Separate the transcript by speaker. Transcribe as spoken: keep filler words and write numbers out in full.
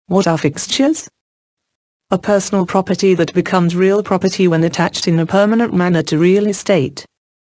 Speaker 1: What are fixtures? A personal property that becomes real property when attached in a permanent manner to real estate.